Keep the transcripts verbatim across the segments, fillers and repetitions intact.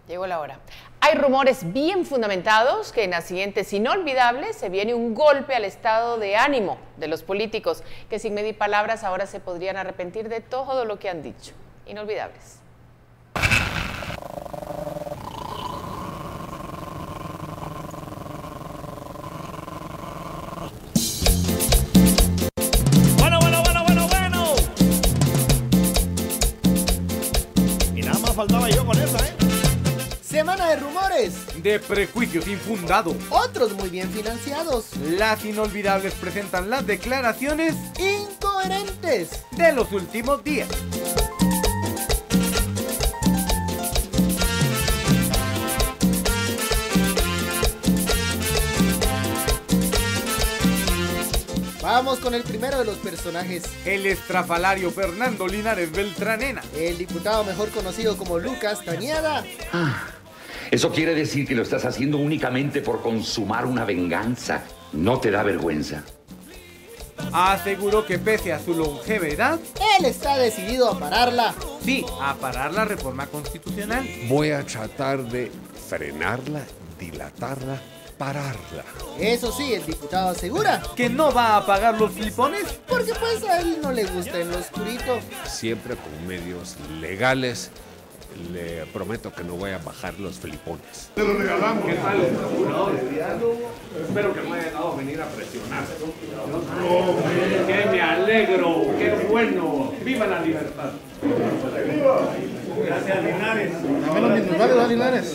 Llegó la hora. Hay rumores bien fundamentados que en accidentes inolvidables se viene un golpe al estado de ánimo de los políticos, que sin medir palabras ahora se podrían arrepentir de todo lo que han dicho. Inolvidables. Bueno, bueno, bueno, bueno, bueno. Y nada más faltaba yo con esa, ¿eh? Semana de rumores, de prejuicios infundados, otros muy bien financiados. Las inolvidables presentan las declaraciones incoherentes de los últimos días. Vamos con el primero de los personajes. El estrafalario Fernando Linares Beltranena. El diputado mejor conocido como Lucas Tañada. Ah, eso quiere decir que lo estás haciendo únicamente por consumar una venganza. ¿No te da vergüenza? Aseguró que pese a su longevidad, él está decidido a pararla. Sí, a parar la reforma constitucional. Voy a tratar de frenarla, dilatarla, pararla. Eso sí, el diputado asegura que no va a pagar los flipones, porque pues a él no le gusta en lo oscurito. Siempre con medios legales. Le prometo que no voy a bajar los flipones. Te lo regalamos. ¿Qué tal, procurador de diálogo? Espero que no haya dado venir a presionar. No, que me alegro, qué bueno. ¡Viva la libertad! ¡Viva! Gracias, Linares. Dame los minusválidos, Linares.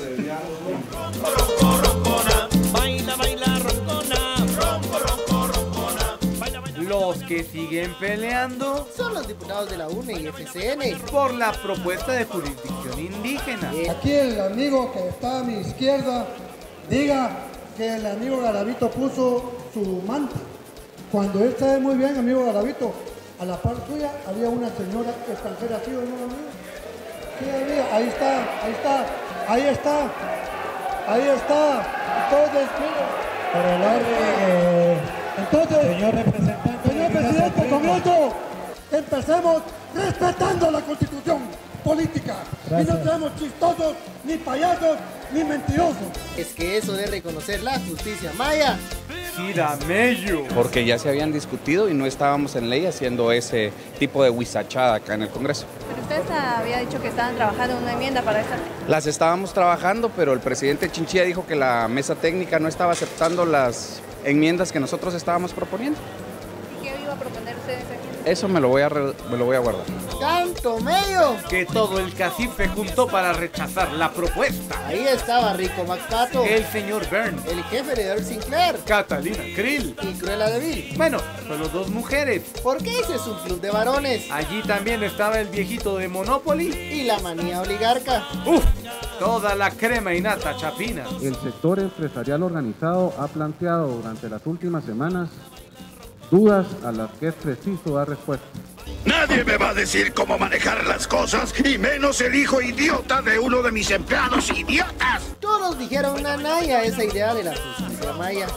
Baila, baila, roncona. Ronco, ronco, roncona. Baila, baila. Los que siguen peleando son los diputados de la U N E y F C N por la propuesta de jurisdicción indígena. Aquí el amigo que está a mi izquierda diga que el amigo Garavito puso su manta. Cuando él sabe muy bien, amigo Garavito, a la par suya había una señora extranjera, ¿sí o no, amigo? Sí, había, ahí está, ahí está, ahí está, ahí está. Entonces, mire, por el orden, entonces, señor representante, señor presidente, con esto empecemos respetando la Constitución política. Gracias. Y no seamos chistosos, ni payasos, ni mentirosos. Es que eso de reconocer la justicia maya. Ciramello. Porque ya se habían discutido y no estábamos en ley haciendo ese tipo de huizachada acá en el Congreso. Pero usted había dicho que estaban trabajando en una enmienda para esta. Las estábamos trabajando, pero el presidente Chinchilla dijo que la mesa técnica no estaba aceptando las enmiendas que nosotros estábamos proponiendo. ¿Y qué iba a proponer ustedes aquí? Eso me lo voy a, re, me lo voy a guardar. ¡Tanto medio! Que todo el cacife juntó para rechazar la propuesta. Ahí estaba Rico McPato, el señor Byrne, el jefe de Earl Sinclair, Catalina Krill y Cruella de Vil. Bueno, solo dos mujeres. Porque ese es un club de varones. Allí también estaba el viejito de Monopoly y la manía oligarca. ¡Uf! Toda la crema y nata chapina. El sector empresarial organizado ha planteado durante las últimas semanas dudas a las que es preciso dar respuesta. Nadie me va a decir cómo manejar las cosas, y menos el hijo idiota de uno de mis empleados idiotas. Todos dijeron una naya esa idea de la justicia maya.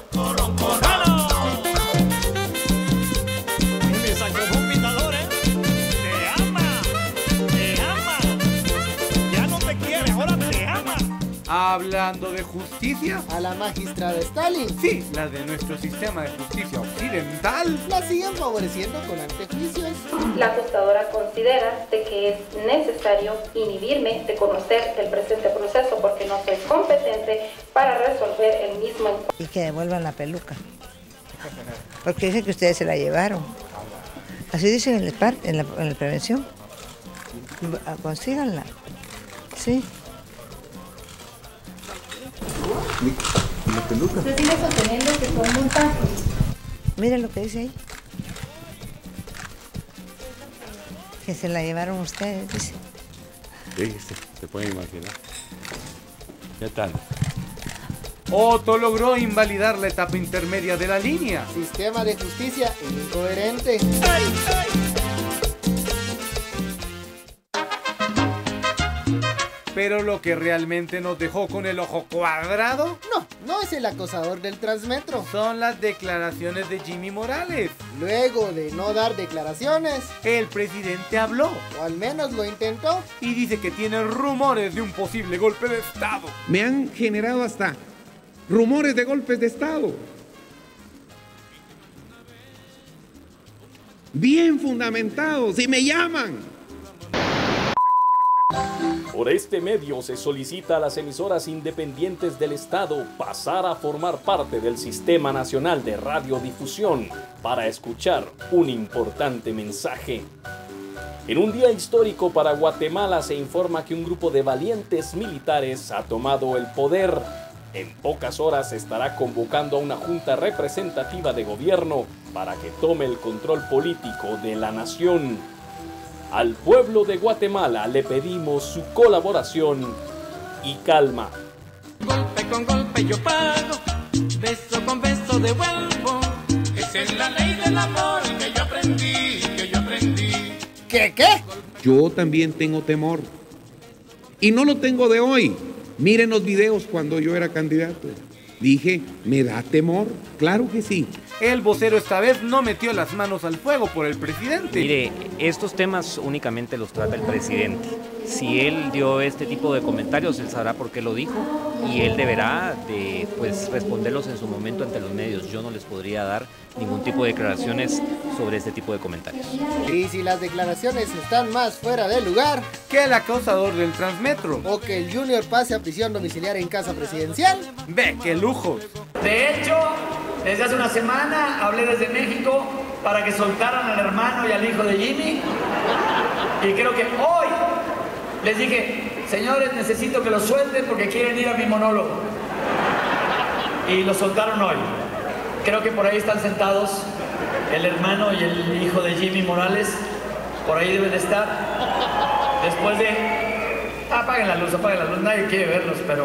Te ama, te ama. Ya no te quiere, ahora te ama. Hablando de justicia, a la magistrada Stalin, sí, la de nuestro sistema de justicia occidental, la siguen favoreciendo con antejuicios. La ajustadora considera de que es necesario inhibirme de conocer el presente proceso porque no soy competente para resolver el mismo. Y que devuelvan la peluca, porque dicen que ustedes se la llevaron. Así dicen en, el par, en, la, en la prevención. Consíganla, sí. ¿La peluca? Usted sigue sosteniendo que son montajes. Miren lo que dice ahí. Que se la llevaron ustedes, dice. Sí, sí, se puede imaginar. ¿Qué tal? Otto logró invalidar la etapa intermedia de la línea. Sistema de justicia incoherente. ¡Ay, ay! Pero lo que realmente nos dejó con el ojo cuadrado... No, no es el acosador del Transmetro. Son las declaraciones de Jimmy Morales. Luego de no dar declaraciones, el presidente habló. O al menos lo intentó. Y dice que tiene rumores de un posible golpe de Estado. Me han generado hasta rumores de golpes de Estado. Bien fundamentados, y me llaman. Por este medio se solicita a las emisoras independientes del Estado pasar a formar parte del Sistema Nacional de Radiodifusión para escuchar un importante mensaje. En un día histórico para Guatemala se informa que un grupo de valientes militares ha tomado el poder. En pocas horas se estará convocando a una junta representativa de gobierno para que tome el control político de la nación. Al pueblo de Guatemala le pedimos su colaboración y calma. Golpe con golpe yo pago, beso con beso devuelvo. Esa es la ley del amor que yo aprendí, que yo aprendí. ¿Qué, qué? Yo también tengo temor. Y no lo tengo de hoy. Miren los videos cuando yo era candidato. Dije, ¿me da temor? Claro que sí. El vocero esta vez no metió las manos al fuego por el presidente. Mire, estos temas únicamente los trata el presidente. Si él dio este tipo de comentarios, él sabrá por qué lo dijo y él deberá de pues, responderlos en su momento ante los medios. Yo no les podría dar ningún tipo de declaraciones sobre este tipo de comentarios. Y si las declaraciones están más fuera de lugar que el acosador del Transmetro o que el Junior pase a prisión domiciliaria en casa presidencial, ve qué lujos. De hecho, desde hace una semana hablé desde México para que soltaran al hermano y al hijo de Jimmy. Y creo que hoy les dije, señores, necesito que lo suelten porque quieren ir a mi monólogo. Y lo soltaron hoy. Creo que por ahí están sentados el hermano y el hijo de Jimmy Morales. Por ahí deben de estar. Después de... Apaguen la luz, apaguen la luz. Nadie quiere verlos, pero...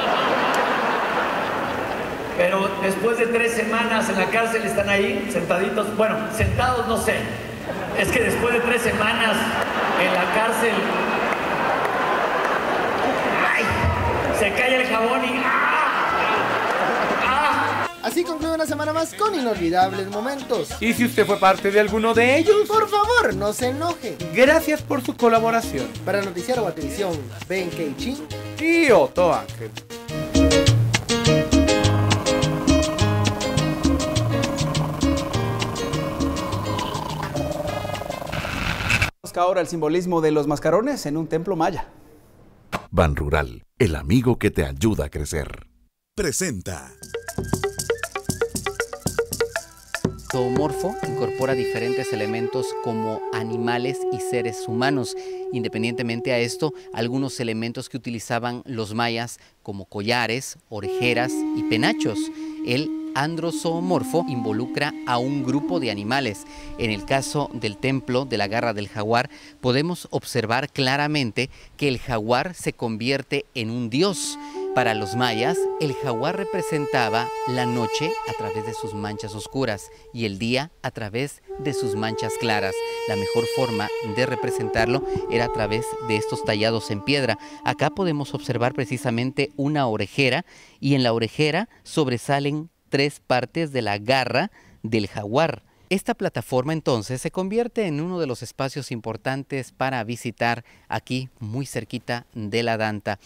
Pero después de tres semanas en la cárcel están ahí sentaditos. Bueno, sentados no sé. Es que después de tres semanas en la cárcel... ¡Ay! Se cae el jabón y... ¡ah! ¡ah! Así concluye una semana más con inolvidables momentos. Y si usted fue parte de alguno de ellos, por favor, no se enoje. Gracias por su colaboración. Para Noticiero Guatevisión, Ben Keichin y Otto Ángel. Ahora el simbolismo de los mascarones en un templo maya. Ban Rural, el amigo que te ayuda a crecer. Presenta. Zoomorfo incorpora diferentes elementos como animales y seres humanos. Independientemente a esto, algunos elementos que utilizaban los mayas como collares, orejeras y penachos. El androzoomorfo involucra a un grupo de animales. En el caso del templo de la garra del jaguar, podemos observar claramente que el jaguar se convierte en un dios. Para los mayas, el jaguar representaba la noche a través de sus manchas oscuras y el día a través de sus manchas claras. La mejor forma de representarlo era a través de estos tallados en piedra. Acá podemos observar precisamente una orejera y en la orejera sobresalen tres partes de la garra del jaguar. Esta plataforma entonces se convierte en uno de los espacios importantes para visitar aquí muy cerquita de la Danta.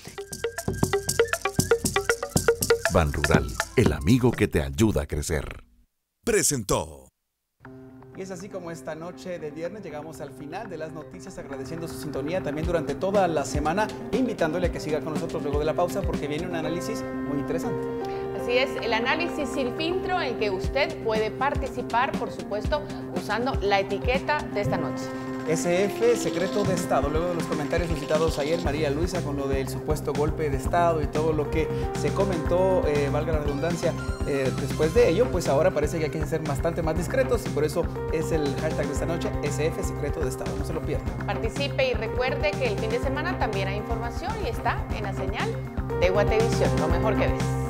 Ban Rural, el amigo que te ayuda a crecer. Presentó. Y es así como esta noche de viernes llegamos al final de las noticias, agradeciendo su sintonía también durante toda la semana, invitándole a que siga con nosotros luego de la pausa porque viene un análisis muy interesante. Así es, el análisis sin filtro en que usted puede participar, por supuesto, usando la etiqueta de esta noche. S F, secreto de Estado. Luego de los comentarios suscitados ayer, María Luisa, con lo del supuesto golpe de Estado y todo lo que se comentó, eh, valga la redundancia, eh, después de ello, pues ahora parece que hay que ser bastante más discretos y por eso es el hashtag de esta noche, S F, secreto de Estado. No se lo pierda. Participe y recuerde que el fin de semana también hay información y está en la señal de Guatevisión, lo mejor que ves.